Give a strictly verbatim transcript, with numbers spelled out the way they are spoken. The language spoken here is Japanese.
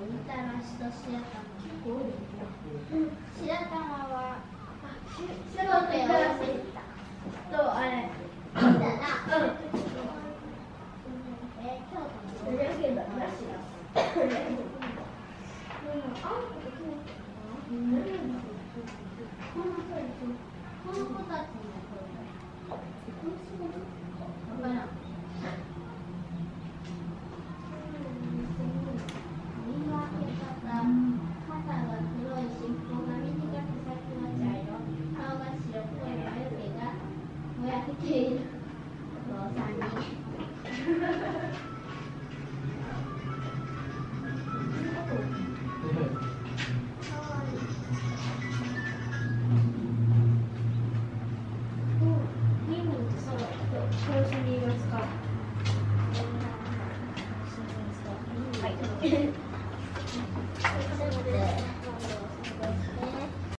みたらしと白玉。白玉は白玉を忘れた。とあれ。だな。うん。え京都の。だけどなしだ。この子たちのはい。